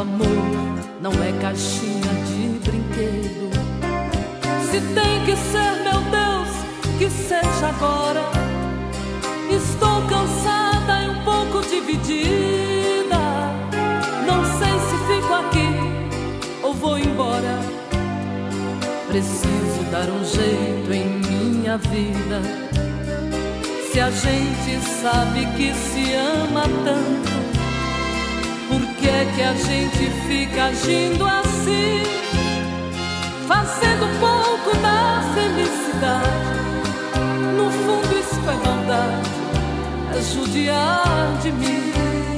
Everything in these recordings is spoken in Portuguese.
amor não é caixinha de brinquedo. Se tem que ser, meu Deus, que seja agora. Estou cansada e um pouco dividida. Não sei se fico aqui ou vou embora. Preciso dar um jeito em minha vida. Se a gente sabe que se ama tanto, por que é que a gente fica agindo assim? Fazendo pouco da felicidade. No fundo isso é maldade, é judiar de mim.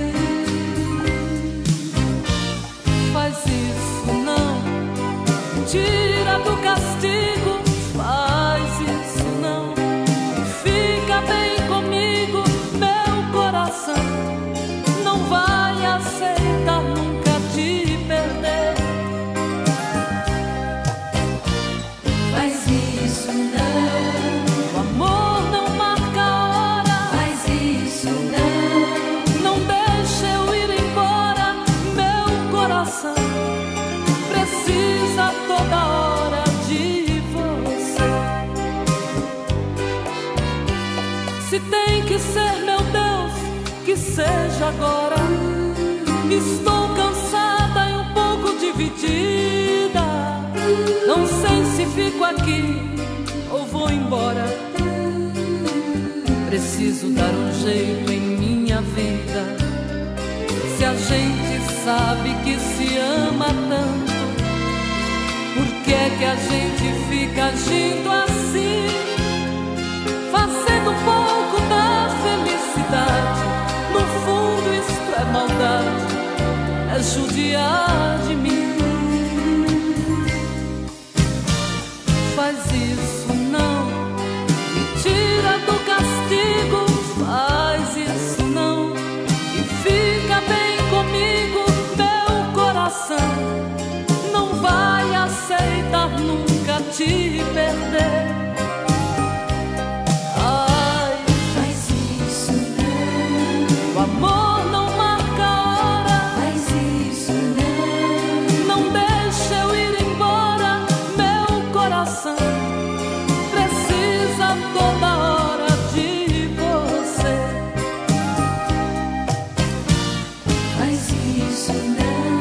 Faz isso não, tira do castigo. Faz isso não, fica bem comigo. Meu coração não vai aceitar nunca te perder. Faz isso não, O amor não marca a hora. faz isso não, Não deixa eu ir embora. Meu coração precisa toda hora de você. Se tem que ser, meu Deus, que seja agora. Estou cansada e um pouco dividida. Não sei se fico aqui ou vou embora. Preciso dar um jeito em minha vida. Se a gente sabe que se ama tanto, por que é que a gente fica agindo assim? Fazendo um pouco da felicidade. No fundo isto é maldade, é judiar de mim. Faz isso não, me tira do castigo. Faz isso não, e fica bem comigo. Meu coração não vai aceitar nunca te perder. Ai, faz isso não, o amor não marca a hora. faz isso não, Não deixa eu ir embora. Meu coração precisa toda hora de você. faz isso não.